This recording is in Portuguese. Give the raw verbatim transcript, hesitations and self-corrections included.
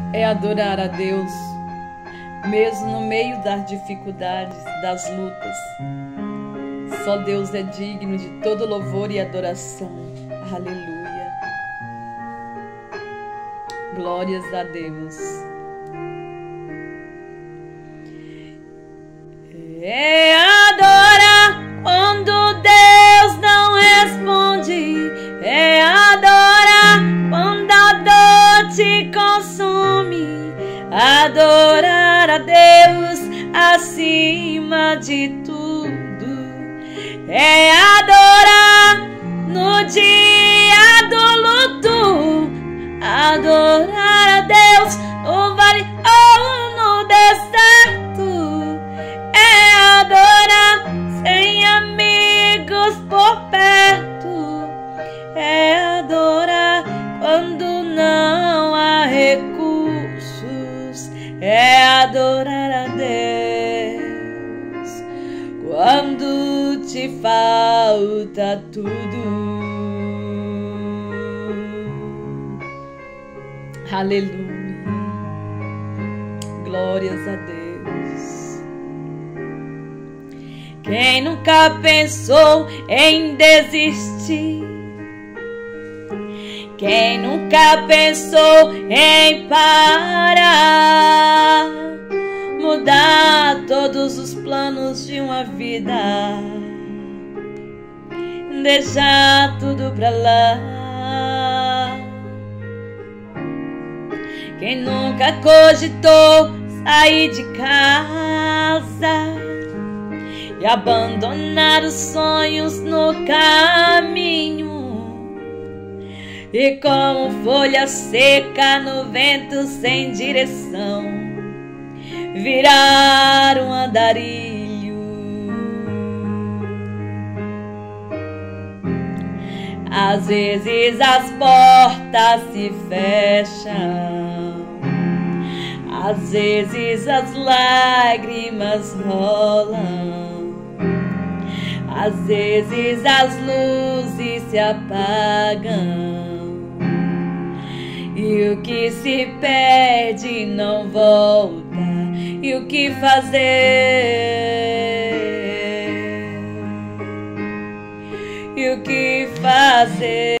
é adorar a Deus, mesmo no meio das dificuldades, das lutas. Só Deus é digno de todo louvor e adoração. Aleluia. Glórias a Deus. É adorar quando Deus não responde. É adorar quando a dor te consome. Adorar a Deus acima de tudo. É adorar no dia do luto. Adorar a Deus no vale ou no deserto. É adorar sem amigos por perto. É adorar quando não há recursos. É adorar a Deus quando te falta tudo. Aleluia. Glórias a Deus. Quem nunca pensou em desistir? Quem nunca pensou em parar? Mudar todos os planos de uma vida, deixar tudo pra lá. Quem nunca cogitou sair de casa e abandonar os sonhos no caminho, e como folha seca no vento sem direção, virar um andarilho. Às vezes as portas se fecham, às vezes as lágrimas rolam, às vezes as luzes se apagam, e o que se perde não volta. E o que fazer? E o que fazer?